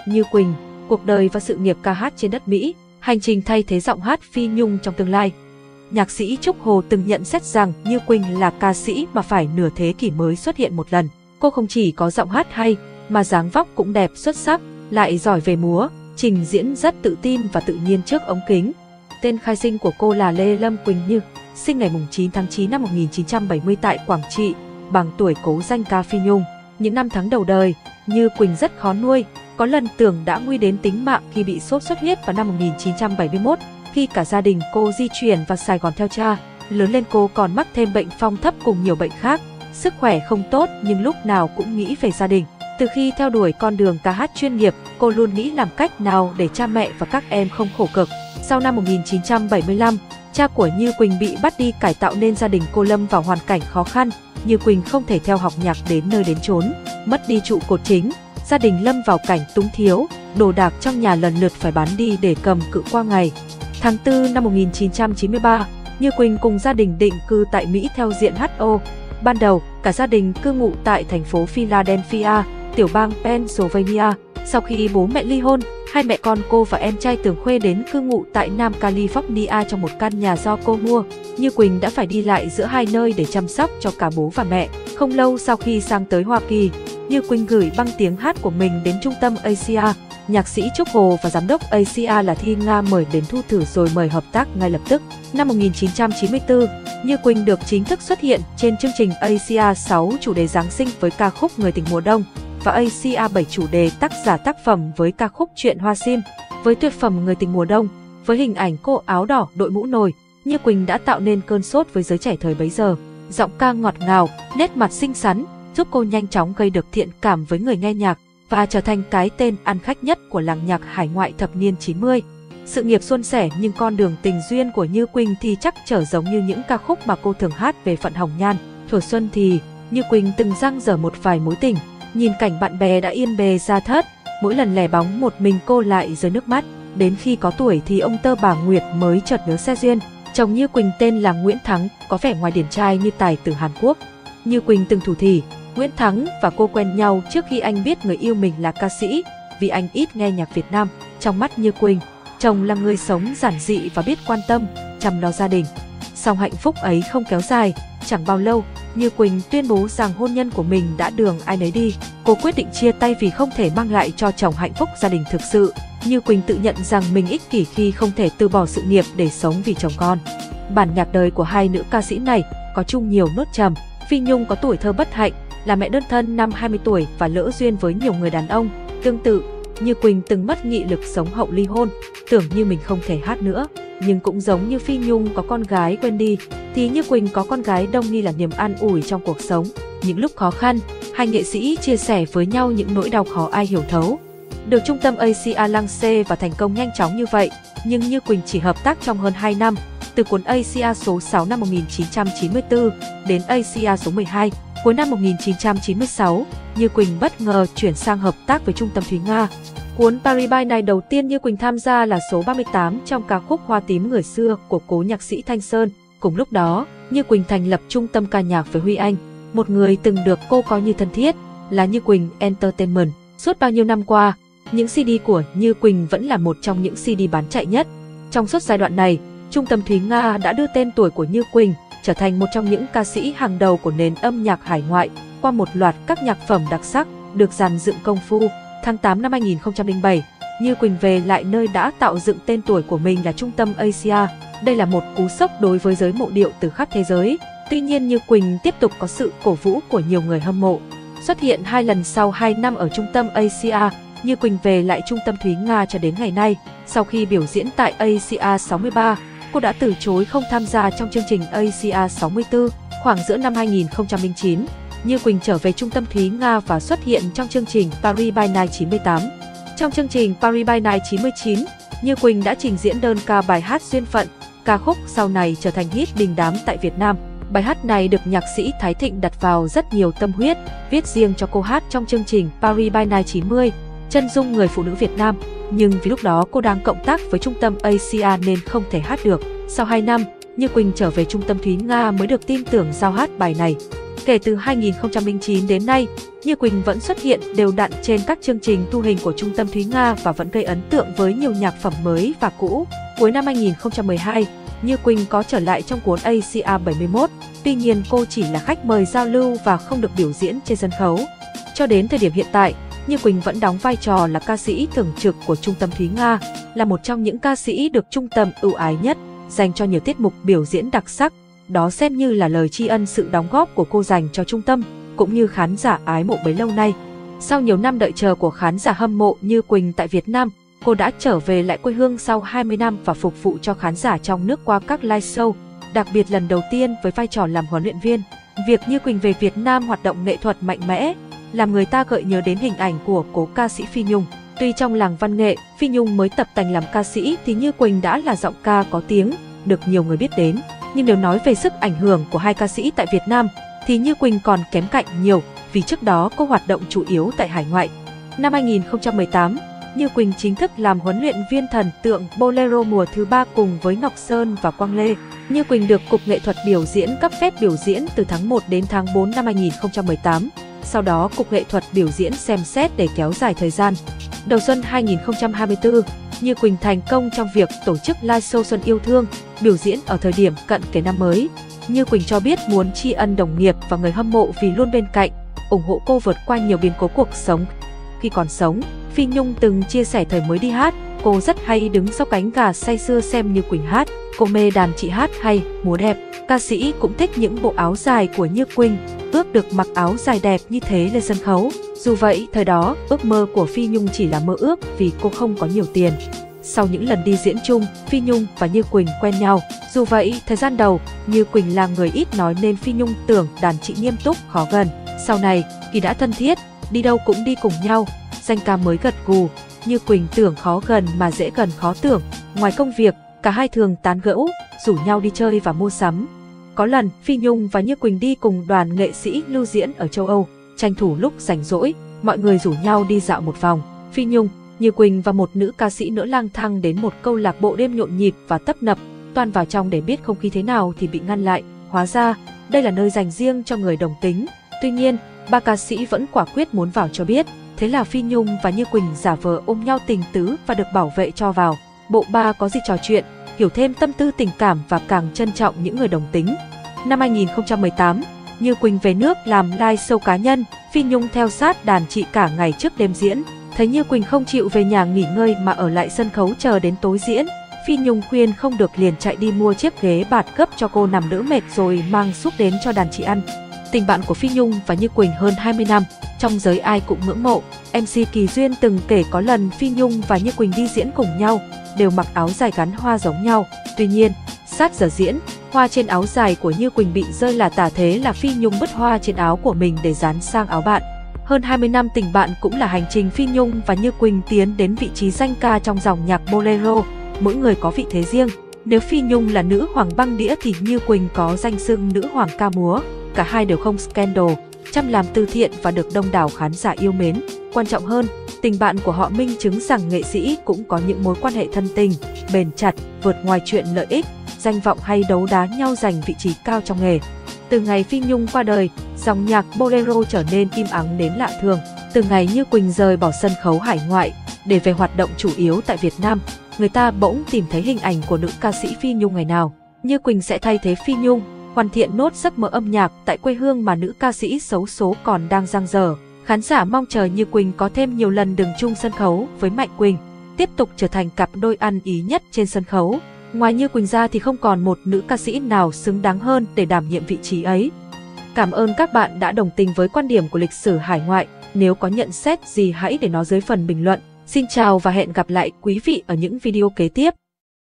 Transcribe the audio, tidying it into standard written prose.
Như Quỳnh, cuộc đời và sự nghiệp ca hát trên đất Mỹ, hành trình thay thế giọng hát Phi Nhung trong tương lai. Nhạc sĩ Trúc Hồ từng nhận xét rằng Như Quỳnh là ca sĩ mà phải nửa thế kỷ mới xuất hiện một lần. Cô không chỉ có giọng hát hay, mà dáng vóc cũng đẹp xuất sắc, lại giỏi về múa, trình diễn rất tự tin và tự nhiên trước ống kính. Tên khai sinh của cô là Lê Lâm Quỳnh Như, sinh ngày 9 tháng 9 năm 1970 tại Quảng Trị, bằng tuổi cố danh ca Phi Nhung. Những năm tháng đầu đời, Như Quỳnh rất khó nuôi, có lần tưởng đã nguy đến tính mạng khi bị sốt xuất huyết vào năm 1971, khi cả gia đình cô di chuyển vào Sài Gòn theo cha. Lớn lên cô còn mắc thêm bệnh phong thấp cùng nhiều bệnh khác, sức khỏe không tốt nhưng lúc nào cũng nghĩ về gia đình. Từ khi theo đuổi con đường ca hát chuyên nghiệp, cô luôn nghĩ làm cách nào để cha mẹ và các em không khổ cực. Sau năm 1975, cha của Như Quỳnh bị bắt đi cải tạo nên gia đình cô lâm vào hoàn cảnh khó khăn. Như Quỳnh không thể theo học nhạc đến nơi đến chốn, mất đi trụ cột chính, gia đình lâm vào cảnh túng thiếu, đồ đạc trong nhà lần lượt phải bán đi để cầm cự qua ngày. Tháng 4 năm 1993, Như Quỳnh cùng gia đình định cư tại Mỹ theo diện HO. Ban đầu, cả gia đình cư ngụ tại thành phố Philadelphia, tiểu bang Pennsylvania. Sau khi bố mẹ ly hôn, hai mẹ con cô và em trai Tường Khuê đến cư ngụ tại Nam California trong một căn nhà do cô mua. Như Quỳnh đã phải đi lại giữa hai nơi để chăm sóc cho cả bố và mẹ. Không lâu sau khi sang tới Hoa Kỳ, Như Quỳnh gửi băng tiếng hát của mình đến trung tâm Asia. Nhạc sĩ Trúc Hồ và giám đốc Asia là Thi Nga mời đến thu thử rồi mời hợp tác ngay lập tức. Năm 1994, Như Quỳnh được chính thức xuất hiện trên chương trình Asia 6 chủ đề Giáng sinh với ca khúc Người tình mùa đông và Asia 7 chủ đề tác giả tác phẩm với ca khúc Chuyện Hoa Sim. Với tuyệt phẩm Người tình mùa đông, với hình ảnh cô áo đỏ đội mũ nồi, Như Quỳnh đã tạo nên cơn sốt với giới trẻ thời bấy giờ. Giọng ca ngọt ngào, nét mặt xinh xắn, giúp cô nhanh chóng gây được thiện cảm với người nghe nhạc và trở thành cái tên ăn khách nhất của làng nhạc hải ngoại thập niên 90. Sự nghiệp suôn sẻ nhưng con đường tình duyên của Như Quỳnh thì chắc trở giống như những ca khúc mà cô thường hát về phận hồng nhan. Thuở xuân thì Như Quỳnh từng dang dở một vài mối tình, nhìn cảnh bạn bè đã yên bề ra thất, mỗi lần lẻ bóng một mình cô lại rơi nước mắt. Đến khi có tuổi thì ông tơ bà Nguyệt mới chợt nhớ xe duyên. Chồng Như Quỳnh tên là Nguyễn Thắng, có vẻ ngoài điển trai như tài tử Hàn Quốc. Như Quỳnh từng thủ thỉ, Nguyễn Thắng và cô quen nhau trước khi anh biết người yêu mình là ca sĩ, vì anh ít nghe nhạc Việt Nam. Trong mắt Như Quỳnh, chồng là người sống giản dị và biết quan tâm, chăm lo gia đình. Song hạnh phúc ấy không kéo dài, chẳng bao lâu, Như Quỳnh tuyên bố rằng hôn nhân của mình đã đường ai nấy đi. Cô quyết định chia tay vì không thể mang lại cho chồng hạnh phúc gia đình thực sự. Như Quỳnh tự nhận rằng mình ích kỷ khi không thể từ bỏ sự nghiệp để sống vì chồng con. Bản nhạc đời của hai nữ ca sĩ này có chung nhiều nốt trầm. Phi Nhung có tuổi thơ bất hạnh, là mẹ đơn thân năm 20 tuổi và lỡ duyên với nhiều người đàn ông. Tương tự, Như Quỳnh từng mất nghị lực sống hậu ly hôn, tưởng như mình không thể hát nữa. Nhưng cũng giống như Phi Nhung có con gái Wendy, thì Như Quỳnh có con gái Đông Nhi là niềm an ủi trong cuộc sống. Những lúc khó khăn, hai nghệ sĩ chia sẻ với nhau những nỗi đau khó ai hiểu thấu. Được trung tâm Asia lăng xê và thành công nhanh chóng như vậy, nhưng Như Quỳnh chỉ hợp tác trong hơn 2 năm, từ cuốn Asia số 6 năm 1994 đến Asia số 12. Cuối năm 1996, Như Quỳnh bất ngờ chuyển sang hợp tác với Trung tâm Thúy Nga. Cuốn Paris by Night đầu tiên Như Quỳnh tham gia là số 38 trong ca khúc Hoa tím người xưa của cố nhạc sĩ Thanh Sơn. Cùng lúc đó, Như Quỳnh thành lập trung tâm ca nhạc với Huy Anh, một người từng được cô coi như thân thiết, là Như Quỳnh Entertainment. Suốt bao nhiêu năm qua, những CD của Như Quỳnh vẫn là một trong những CD bán chạy nhất. Trong suốt giai đoạn này, Trung tâm Thúy Nga đã đưa tên tuổi của Như Quỳnh trở thành một trong những ca sĩ hàng đầu của nền âm nhạc hải ngoại qua một loạt các nhạc phẩm đặc sắc được dàn dựng công phu. Tháng 8 năm 2007, Như Quỳnh về lại nơi đã tạo dựng tên tuổi của mình là Trung tâm Asia. Đây là một cú sốc đối với giới mộ điệu từ khắp thế giới. Tuy nhiên Như Quỳnh tiếp tục có sự cổ vũ của nhiều người hâm mộ. Xuất hiện 2 lần sau 2 năm ở Trung tâm Asia, Như Quỳnh về lại Trung tâm Thúy Nga cho đến ngày nay. Sau khi biểu diễn tại Asia 63, cô đã từ chối không tham gia trong chương trình Asia 64. Khoảng giữa năm 2009, Như Quỳnh trở về Trung tâm Thúy Nga và xuất hiện trong chương trình Paris by Night 98. Trong chương trình Paris by Night 99, Như Quỳnh đã trình diễn đơn ca bài hát Duyên Phận. Ca khúc sau này trở thành hit đình đám tại Việt Nam. Bài hát này được nhạc sĩ Thái Thịnh đặt vào rất nhiều tâm huyết, viết riêng cho cô hát trong chương trình Paris by Night 90, chân dung người phụ nữ Việt Nam. Nhưng vì lúc đó cô đang cộng tác với Trung tâm Asia nên không thể hát được. Sau 2 năm, Như Quỳnh trở về Trung tâm Thúy Nga mới được tin tưởng giao hát bài này. Kể từ 2009 đến nay, Như Quỳnh vẫn xuất hiện đều đặn trên các chương trình thu hình của Trung tâm Thúy Nga và vẫn gây ấn tượng với nhiều nhạc phẩm mới và cũ. Cuối năm 2012, Như Quỳnh có trở lại trong cuốn ACR 71, tuy nhiên cô chỉ là khách mời giao lưu và không được biểu diễn trên sân khấu. Cho đến thời điểm hiện tại, Như Quỳnh vẫn đóng vai trò là ca sĩ thường trực của Trung tâm Thúy Nga, là một trong những ca sĩ được trung tâm ưu ái nhất, dành cho nhiều tiết mục biểu diễn đặc sắc. Đó xem như là lời tri ân sự đóng góp của cô dành cho trung tâm, cũng như khán giả ái mộ bấy lâu nay. Sau nhiều năm đợi chờ của khán giả hâm mộ Như Quỳnh tại Việt Nam, cô đã trở về lại quê hương sau 20 năm và phục vụ cho khán giả trong nước qua các live show, đặc biệt lần đầu tiên với vai trò làm huấn luyện viên. Việc Như Quỳnh về Việt Nam hoạt động nghệ thuật mạnh mẽ, làm người ta gợi nhớ đến hình ảnh của cố ca sĩ Phi Nhung. Tuy trong làng văn nghệ, Phi Nhung mới tập tành làm ca sĩ thì Như Quỳnh đã là giọng ca có tiếng, được nhiều người biết đến. Nhưng nếu nói về sức ảnh hưởng của hai ca sĩ tại Việt Nam, thì Như Quỳnh còn kém cạnh nhiều, vì trước đó cô hoạt động chủ yếu tại hải ngoại. Năm 2018, Như Quỳnh chính thức làm huấn luyện viên thần tượng Bolero mùa thứ 3 cùng với Ngọc Sơn và Quang Lê. Như Quỳnh được Cục Nghệ thuật Biểu diễn cấp phép biểu diễn từ tháng 1 đến tháng 4 năm 2018. Sau đó Cục Nghệ thuật Biểu diễn xem xét để kéo dài thời gian. Đầu xuân 2024, Như Quỳnh thành công trong việc tổ chức live show Xuân Yêu Thương, biểu diễn ở thời điểm cận kề năm mới. Như Quỳnh cho biết muốn tri ân đồng nghiệp và người hâm mộ vì luôn bên cạnh, ủng hộ cô vượt qua nhiều biến cố cuộc sống. Khi còn sống, Phi Nhung từng chia sẻ thời mới đi hát, cô rất hay đứng sau cánh gà say sưa xem Như Quỳnh hát. Cô mê đàn chị hát hay, múa đẹp. Ca sĩ cũng thích những bộ áo dài của Như Quỳnh, ước được mặc áo dài đẹp như thế lên sân khấu. Dù vậy, thời đó, ước mơ của Phi Nhung chỉ là mơ ước vì cô không có nhiều tiền. Sau những lần đi diễn chung, Phi Nhung và Như Quỳnh quen nhau. Dù vậy, thời gian đầu, Như Quỳnh là người ít nói nên Phi Nhung tưởng đàn chị nghiêm túc, khó gần. Sau này, khi đã thân thiết, đi đâu cũng đi cùng nhau, danh ca mới gật gù. Như Quỳnh tưởng khó gần mà dễ gần khó tưởng. Ngoài công việc, cả hai thường tán gẫu, rủ nhau đi chơi và mua sắm. Có lần, Phi Nhung và Như Quỳnh đi cùng đoàn nghệ sĩ lưu diễn ở châu Âu. Tranh thủ lúc rảnh rỗi, mọi người rủ nhau đi dạo một vòng. Phi Nhung, Như Quỳnh và một nữ ca sĩ nữa lang thang đến một câu lạc bộ đêm nhộn nhịp và tấp nập. Toan vào trong để biết không khí thế nào thì bị ngăn lại. Hóa ra, đây là nơi dành riêng cho người đồng tính. Tuy nhiên, ba ca sĩ vẫn quả quyết muốn vào cho biết. Thế là Phi Nhung và Như Quỳnh giả vờ ôm nhau tình tứ và được bảo vệ cho vào. Bộ ba có gì trò chuyện, hiểu thêm tâm tư tình cảm và càng trân trọng những người đồng tính. Năm 2018, Như Quỳnh về nước làm live show cá nhân, Phi Nhung theo sát đàn chị cả ngày trước đêm diễn. Thấy Như Quỳnh không chịu về nhà nghỉ ngơi mà ở lại sân khấu chờ đến tối diễn, Phi Nhung khuyên không được liền chạy đi mua chiếc ghế bạt gấp cho cô nằm đỡ mệt rồi mang súp đến cho đàn chị ăn. Tình bạn của Phi Nhung và Như Quỳnh hơn 20 năm, trong giới ai cũng ngưỡng mộ. MC Kỳ Duyên từng kể có lần Phi Nhung và Như Quỳnh đi diễn cùng nhau, đều mặc áo dài gắn hoa giống nhau. Tuy nhiên, sát giờ diễn, hoa trên áo dài của Như Quỳnh bị rơi là tả, thế là Phi Nhung bứt hoa trên áo của mình để dán sang áo bạn. Hơn 20 năm tình bạn cũng là hành trình Phi Nhung và Như Quỳnh tiến đến vị trí danh ca trong dòng nhạc Bolero, mỗi người có vị thế riêng. Nếu Phi Nhung là nữ hoàng băng đĩa thì Như Quỳnh có danh xưng nữ hoàng ca múa. Cả hai đều không scandal, chăm làm từ thiện và được đông đảo khán giả yêu mến. Quan trọng hơn, tình bạn của họ minh chứng rằng nghệ sĩ cũng có những mối quan hệ thân tình, bền chặt, vượt ngoài chuyện lợi ích, danh vọng hay đấu đá nhau giành vị trí cao trong nghề. Từ ngày Phi Nhung qua đời, dòng nhạc Bolero trở nên im ắng đến lạ thường. Từ ngày Như Quỳnh rời bỏ sân khấu hải ngoại để về hoạt động chủ yếu tại Việt Nam, người ta bỗng tìm thấy hình ảnh của nữ ca sĩ Phi Nhung ngày nào. Như Quỳnh sẽ thay thế Phi Nhung, hoàn thiện nốt giấc mơ âm nhạc tại quê hương mà nữ ca sĩ xấu số còn đang dang dở. Khán giả mong chờ Như Quỳnh có thêm nhiều lần đứng chung sân khấu với Mạnh Quỳnh, tiếp tục trở thành cặp đôi ăn ý nhất trên sân khấu. Ngoài Như Quỳnh ra thì không còn một nữ ca sĩ nào xứng đáng hơn để đảm nhiệm vị trí ấy. Cảm ơn các bạn đã đồng tình với quan điểm của lịch sử hải ngoại. Nếu có nhận xét gì hãy để nó dưới phần bình luận. Xin chào và hẹn gặp lại quý vị ở những video kế tiếp.